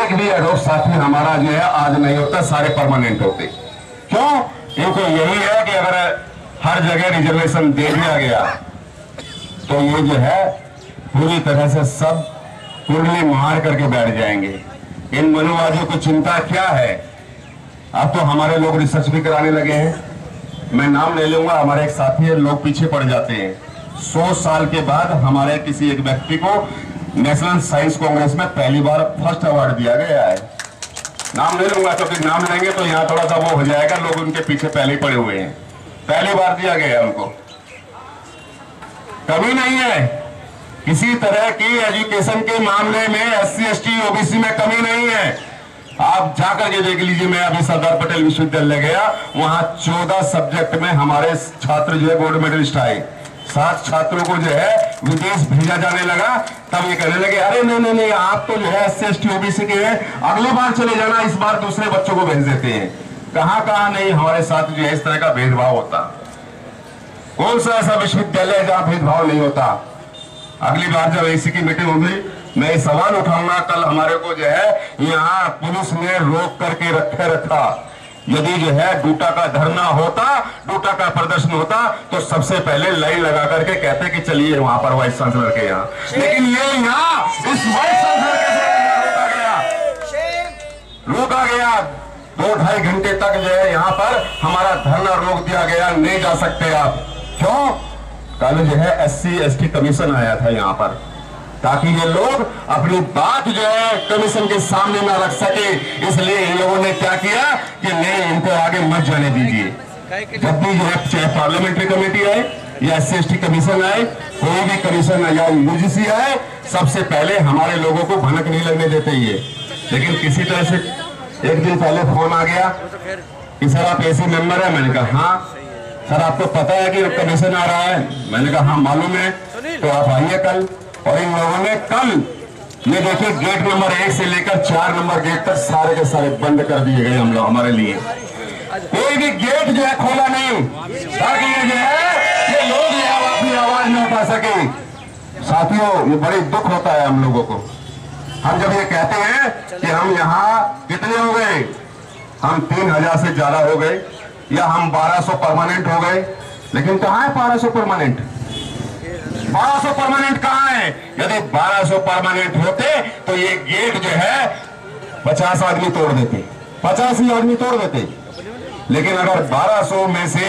एक भी एडोप साथी हमारा जो है आज नहीं होता, सारे परमानेंट होते। क्यों? इनको यही है कि अगर हर जगह रिजर्वेशन दे दिया गया तो ये जो है पूरी तरह से सब कुर्ली मार करके बैठ जाएंगे। इन मनुवादियों को चिंता क्या है? अब तो हमारे लोग रिसर्च भी कराने लगे हैं। मैं नाम ले लूंगा, हमारे एक साथी है, लोग पीछे पड़ जाते हैं। 100 साल के बाद हमारे किसी एक व्यक्ति को नेशनल साइंस कांग्रेस में पहली बार फर्स्ट अवार्ड दिया गया है। नाम ले लूंगा, क्योंकि नाम लेंगे तो यहाँ थोड़ा सा वो हो जाएगा, लोग उनके पीछे पहले ही पड़े हुए हैं। पहली बार दिया गया है उनको। कमी नहीं है किसी तरह की एजुकेशन के मामले में, SC ST OBC में कमी नहीं है। आप जाकर के देख लीजिए, मैं अभी सरदार पटेल विश्वविद्यालय गया, वहां 14 सब्जेक्ट में हमारे छात्र जो है गोल्ड मेडलिस्ट आए। 7 छात्रों को जो है विदेश भेजा जाने लगा, तब ये कहने लगे अरे नहीं नहीं नहीं, आप तो जो है SC ST OBC के हैं, अगली बार चले जाना, इस बार दूसरे बच्चों को भेज देते हैं। कहां नहीं, हमारे साथ जो है इस तरह का भेदभाव होता। कौन सा ऐसा विश्वविद्यालय है जहां भेदभाव नहीं होता? अगली बार जब ऐसी की मीटिंग होगी, मैं ये सवाल उठाऊंगा। कल हमारे को जो है यहाँ पुलिस ने रोक करके रखा, यदि जो है डूटा का धरना होता, डूटा का प्रदर्शन होता, तो सबसे पहले लाइन लगा करके कहते कि चलिए वहां पर वाइस चांसलर के यहाँ। लेकिन ये यहाँ इस वाइस चांसलर के रोका गया। 2-2.5 घंटे तक जो है यहाँ पर हमारा धरना रोक दिया गया, नहीं जा सकते आप। क्यों? कल जो है SC ST कमीशन आया था यहाँ पर, ताकि ये लोग अपनी बात जो है कमीशन के सामने ना रख सके। इसलिए इन लोगों ने क्या किया कि नहीं, इनको आगे मत जाने दीजिए। जब भी जो है चाहे पार्लियामेंट्री कमेटी आए या SC ST कमीशन आए, कोई भी कमीशन या UGC आए, सबसे पहले हमारे लोगों को भनक नहीं लगने देते ये। लेकिन किसी तरह से एक दिन पहले फोन आ गया कि सर आप AC मेंबर है। मैंने कहा हाँ। सर आपको पता है कि कमीशन आ रहा है? मैंने कहा हाँ मालूम है, तो आप आइए कल। और इन लोगों ने कल ये देखिए गेट नंबर 1 से लेकर 4 नंबर गेट तक सारे के सारे बंद कर दिए गए हम लोग, हमारे लिए कोई भी गेट जो है खोला नहीं, ताकि ये जो है ये लोग जो है अपनी आवाज नहीं उठा सके। साथियों, ये बड़ी दुख होता है हम लोगों को। हम जब ये कहते हैं कि हम यहाँ कितने हो गए, हम 3000 से ज्यादा हो गए, या हम 1200 परमानेंट हो गए, लेकिन कहाँ है 1200 परमानेंट? 1200 परमानेंट कहाँ है? यदि 1200 परमानेंट होते तो ये गेट जो है 50 आदमी तोड़ देते, 50 ही आदमी तोड़ देते। लेकिन अगर 1200 में से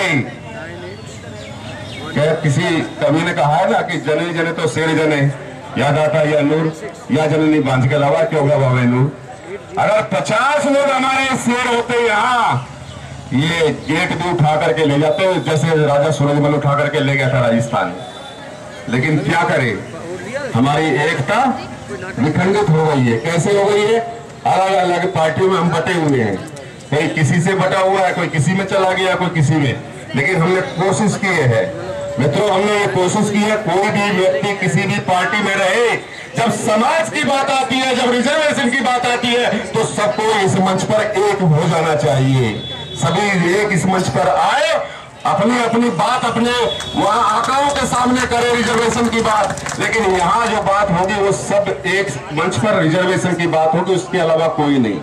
क्या किसी कवि ने कहा है ना कि जने जने तो शेर जने, याद आता या नूर या जननी बांझ के अलावा क्यों गया बाबे नूर। अगर 50 लोग हमारे शेर होते यहाँ, ये गेट भी उठा करके ले जाते, जैसे राजा सूरजमल उठा करके ले गया था राजस्थान। लेकिन क्या करें, हमारी एकता विखंडित हो गई है। कैसे हो गई है? अलग अलग पार्टियों में हम बटे हुए हैं, कोई किसी से बटा हुआ है, कोई किसी में चला गया, कोई किसी में। लेकिन हमने कोशिश की है मित्रों, हमने ये कोशिश की है, कोई भी व्यक्ति किसी भी पार्टी में रहे, जब समाज की बात आती है, जब रिजर्वेशन की बात आती है, तो सबको इस मंच पर एक हो जाना चाहिए। सभी एक इस मंच पर आए, अपनी अपनी बात अपने वहां आकाओं के सामने करे रिजर्वेशन की बात। लेकिन यहाँ जो बात होगी वो सब एक मंच पर रिजर्वेशन की बात होगी, उसके अलावा कोई नहीं।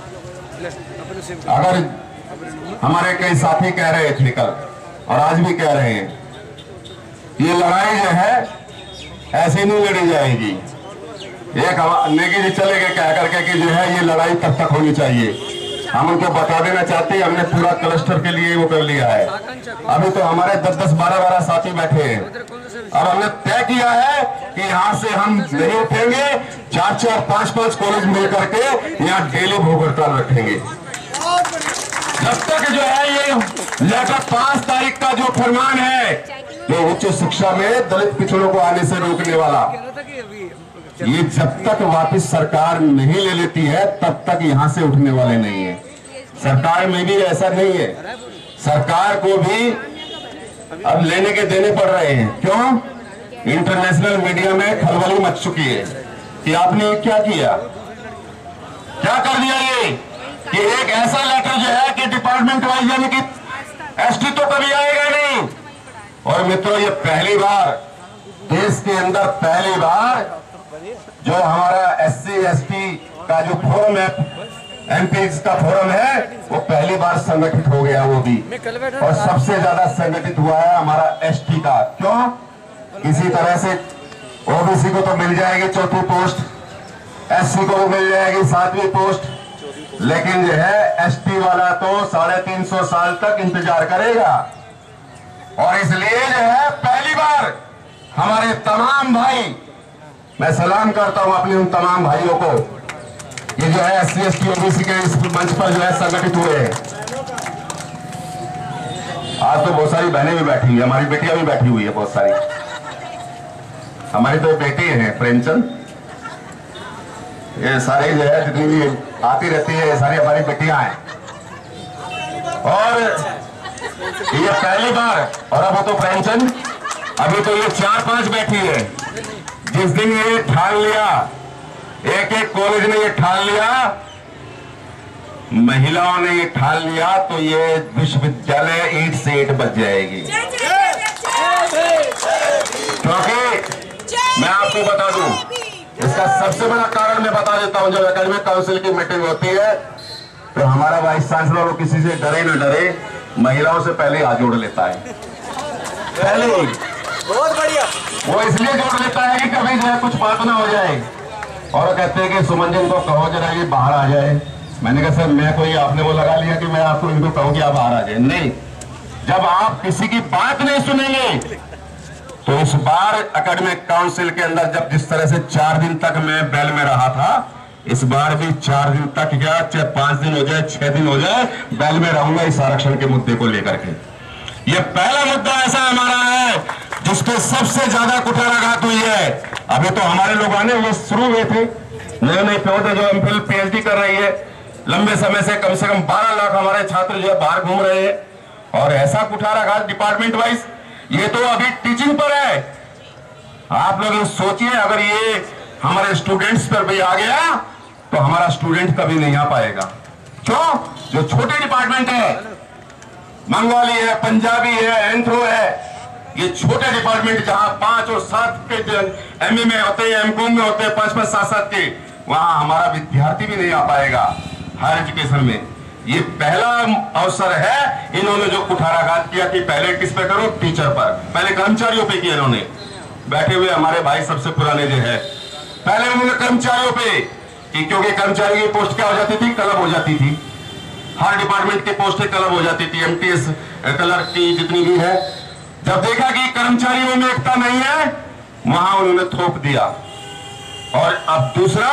अगर हमारे कई साथी कह रहे थे कल और आज भी कह रहे हैं, ये लड़ाई जो है ऐसे नहीं लड़ी जाएगी। एक नेगी जी चले गए कह करके कि जो है ये लड़ाई तब तक होनी चाहिए। हम उनको बता देना चाहते हैं, हमने पूरा क्लस्टर के लिए वो कर लिया है। अभी तो हमारे 10-10, 12-12 साथी बैठे हैं। अब हमने तय किया है कि यहाँ से हम नहीं उठेंगे, 4-4, 5-5 कॉलेज मिल करके यहाँ डेली भूख हड़ताल रखेंगे, जब तक जो है ये लेकर 5 तारीख का जो फरमान है, जो उच्च शिक्षा में दलित पिछड़ों को आने से रोकने वाला, ये जब तक वापस सरकार नहीं ले लेती है तब तक यहाँ से उठने वाले नहीं है। सरकार में भी ऐसा नहीं है, सरकार को भी अब लेने के देने पड़ रहे हैं। क्यों? इंटरनेशनल मीडिया में खलबली मच चुकी है कि आपने क्या किया, क्या कर दिया ये, कि एक ऐसा लेटर जो है कि डिपार्टमेंट वाइज यानी कि ST तो कभी आएगा नहीं। और मित्रों, ये पहली बार देश के अंदर, पहली बार जो हमारा SC ST का जो फोरम है, एमपीज का फोरम है, वो पहली बार संगठित हो गया वो भी, और सबसे ज्यादा संगठित हुआ है हमारा एसटी का। क्यों? किसी तरह से ओबीसी को तो मिल जाएगी चौथी पोस्ट, एससी को भी मिल जाएगी 7वीं पोस्ट, लेकिन जो है एसटी वाला तो 350 साल तक इंतजार करेगा। और इसलिए जो है पहली बार हमारे तमाम भाई, मैं सलाम करता हूं अपने उन तमाम भाइयों को, ये जो है एससी एसटी ओबीसी के इस मंच पर जो है संगठित हुए हैं। आज तो बहुत सारी बहनें भी बैठी हुई है, हमारी बेटियां भी बैठी हुई है बहुत सारी। हमारी तो बेटी है प्रेमचंद, ये सारे जो है जितनी भी आती रहती है, ये सारी हमारी बेटियां हैं। और ये पहली बार, और अब तो प्रेमचंद, अभी तो ये 4-5 बैठी है। जिस दिन ये ठान लिया, एक एक कॉलेज ने ये ठान लिया, महिलाओं ने ये ठान लिया, तो ये विश्वविद्यालय ईंट से ईंट बच जाएगी। क्योंकि मैं आपको बता दूं, इसका सबसे बड़ा कारण मैं बता देता हूं, जब एकेडमिक काउंसिल की मीटिंग होती है तो हमारा वाइस चांसलर वो किसी से डरे न डरे, महिलाओं से पहले हाथ जोड़ लेता है। पहले ही बहुत बढ़िया वो इसलिए जोड़ लेता है कि कभी जो है कुछ बात ना हो जाए, और वो कहते हैं कि सुमन को कहो जरा ये बाहर आ जाए। मैंने कहा सर मैं कोई, आपने वो लगा लिया कि मैं आपको इनको कहूँ कि आप बाहर आ जाए? नहीं, जब आप किसी की बात नहीं सुनेंगे तो इस बार एकेडमिक काउंसिल के अंदर जब जिस तरह से 4 दिन तक मैं बेल में रहा था, इस बार भी 4 दिन तक, क्या चाहे 5 दिन हो जाए, 6 दिन हो जाए, बेल में रहूंगा इस आरक्षण के मुद्दे को लेकर के। ये पहला मुद्दा ऐसा हमारा है जिसपे सबसे ज्यादा कुठाराघात हुई है। अभी तो हमारे लोग आने वो शुरू हुए थे, नए नए पौधे जो एमफिल पीएचडी कर रही है, लंबे समय से कम 12 लाख हमारे छात्र जो है बाहर घूम रहे हैं, और ऐसा कुठाराघात डिपार्टमेंट वाइज। ये तो अभी टीचिंग पर है। आप लोग सोचिए, अगर ये हमारे स्टूडेंट्स पर भी आ गया तो हमारा स्टूडेंट कभी नहीं आ पाएगा। क्यों? जो छोटे डिपार्टमेंट है, बंगाली है, पंजाबी है, एंथ्रो है, ये छोटे डिपार्टमेंट जहां 5 और 7 के एमए में होते हैं, एमकॉम में होते हैं, 5-5, 7-7 के, वहां हमारा विद्यार्थी भी नहीं आ पाएगा हायर एजुकेशन में। ये पहला अवसर है इन्होंने जो कुठाराघात किया कि पहले किस पे करो, टीचर पर, पहले कर्मचारियों पे किया इन्होंने। बैठे हुए हमारे भाई सबसे पुराने जो है, पहले उन्होंने कर्मचारियों पे कि, क्योंकि कर्मचारी की पोस्ट क्या हो जाती थी, क्लब हो जाती थी। हर डिपार्टमेंट की पोस्टें क्लब हो जाती थी, एमटीएस क्लर्क की जितनी भी है। जब देखा कि कर्मचारियों में एकता नहीं है, वहां उन्होंने थोप दिया। और अब दूसरा,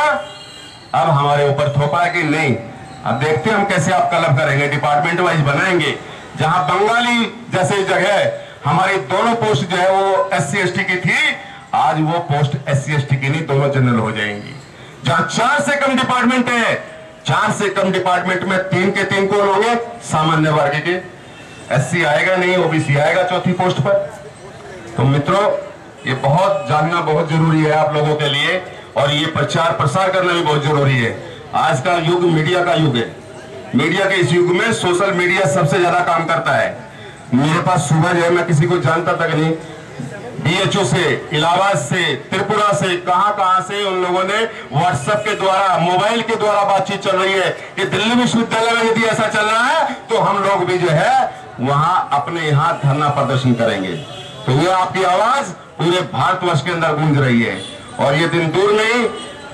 अब हमारे ऊपर थोपा है कि नहीं, अब देखते हैं हम कैसे आप क्लब करेंगे, डिपार्टमेंट वाइज बनाएंगे। जहां बंगाली जैसे जगह हमारी दोनों पोस्ट जो है वो एससी एसटी की थी, आज वो पोस्ट एससी एसटी की नहीं, दोनों जनरल हो जाएंगी। जहां 4 से कम डिपार्टमेंट है, 4 से कम डिपार्टमेंट में 3 के 3 कौन होंगे, सामान्य वर्ग के। एससी आएगा नहीं, ओबीसी आएगा चौथी पोस्ट पर। तो मित्रों, ये बहुत जानना बहुत जरूरी है आप लोगों के लिए, और ये प्रचार प्रसार करना भी बहुत जरूरी है। आज का युग मीडिया का युग है। मीडिया के इस युग में सोशल मीडिया सबसे ज्यादा काम करता है। मेरे पास सुबह जो है, मैं किसी को जानता तक नहीं, बीएचओ से, इलाहाबाद से, त्रिपुरा से, कहां से उन लोगों ने व्हाट्सएप के द्वारा, मोबाइल के द्वारा बातचीत चल रही है कि दिल्ली विश्वविद्यालय में यदि ऐसा चल रहा है तो हम लोग भी जो है वहां अपने यहां धरना प्रदर्शन करेंगे। तो ये आपकी आवाज पूरे भारतवर्ष के अंदर गूंज रही है। और ये दिन दूर नहीं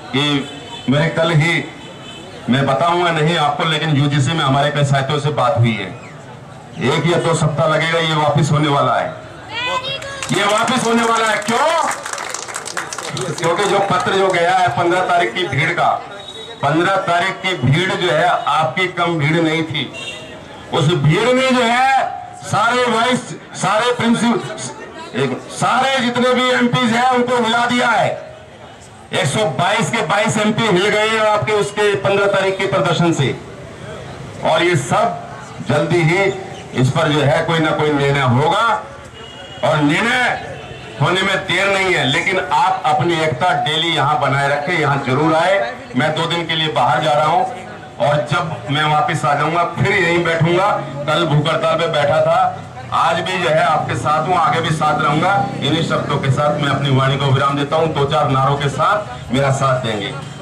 कि मेरे कल ही, मैं बताऊंगा नहीं आपको, लेकिन यूजीसी में हमारे कई साथियों से बात हुई है। 1 या 2 सप्ताह लगेगा, ये वापस होने वाला है। ये वापस होने वाला है। क्यों? क्योंकि जो पत्र जो गया है 15 तारीख की भीड़ का, 15 तारीख की भीड़ जो है आपकी कम भीड़ नहीं थी। उस भीड़ में जो है सारे वाइस, सारे प्रिंसिपल, सारे जितने भी एमपीज हैं उनको हिला दिया है। 122 के 22 एमपी हिल गए हैं आपके उसके 15 तारीख के प्रदर्शन से। और ये सब जल्दी ही इस पर जो है कोई ना कोई निर्णय होगा, और निर्णय होने में देर नहीं है। लेकिन आप अपनी एकता डेली यहां बनाए रखें, यहां जरूर आए। मैं 2 दिन के लिए बाहर जा रहा हूं, और जब मैं वापस आ जाऊंगा फिर यहीं बैठूंगा। कल भूख हड़ताल पे बैठा था, आज भी जो है आपके साथ हूं, आगे भी साथ रहूंगा। इन्हीं शब्दों के साथ मैं अपनी वाणी को विराम देता हूं। 2-4 नारों के साथ मेरा साथ देंगे।